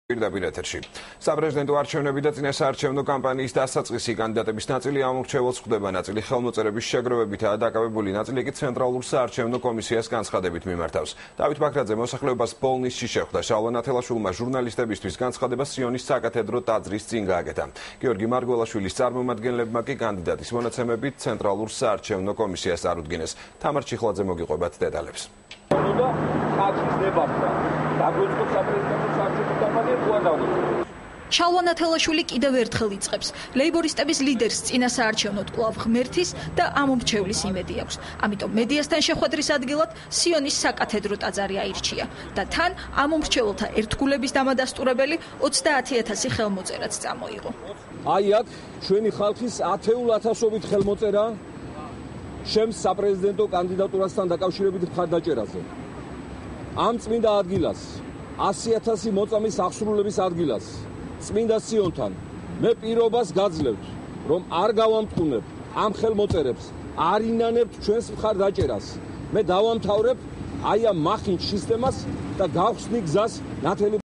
პირდაპირ ეთერში. საპრეზიდენტო არჩევნები და წინასაარჩევნო კამპანიის დასაწყისი კანდიდატების ნაწილი ამორჩეველს ხვდება, ნაწილი ხელმოწერების შეგროვებითაა დაკავებული, ნაწილი კი ცენტრალურ საარჩევნო კომისიას განცხადებით მიმართავს. დავით ბაქრაძე მოსახლეობას ბოლნისში შეხვდა. შალვა ნათელაშვილმა ჟურნალისტებისთვის განცხადება სიონის საკათედრო ტაძრის წინ გააკეთა. გიორგი მარგველაშვილის წარმომადგენლებმა კი კანდიდატის მონაცემებით ცენტრალურ საარჩევნო კომისიას წარუდგინეს. თამარ ჩიხლაძე მოგიყვებათ დეტალებს. შალვა ნათელაშვილი კიდევ ერთხელ იწყებს. ლეიბორისტების ლიდერს წინასაარჩევნოდ კვლავ ღმერთის და ამომრჩევლის იმედი აქვს. ამიტომ მედიასთან შეხვედრის ადგილად სიონის საკათედრო ტაძარი აირჩია და თან ამომრჩეველთა ერთგულების დამადასტურებელი 30,000 ხელმოწერაც წამოიღო. აი აქ ჩვენი ხალხის ათეულათასობით ხელმოწერა შემს საპრეზიდენტო კანდიდატურასთან დაკავშირებით მხარდაჭერაზე. ამ წმინდა ადგილას 100,000 მოწამის აღსრულების ადგილას წმინდა სიონთან მე პირობას გაძლევთ, რომ არ გავამტყუნებ ამ ხელმოწერებს, არ ინანებთ ჩვენს მხარდაჭერას. მე დავამთავრებ აი ამ მახინჯ სისტემას და გავხსნი გზას ნათელი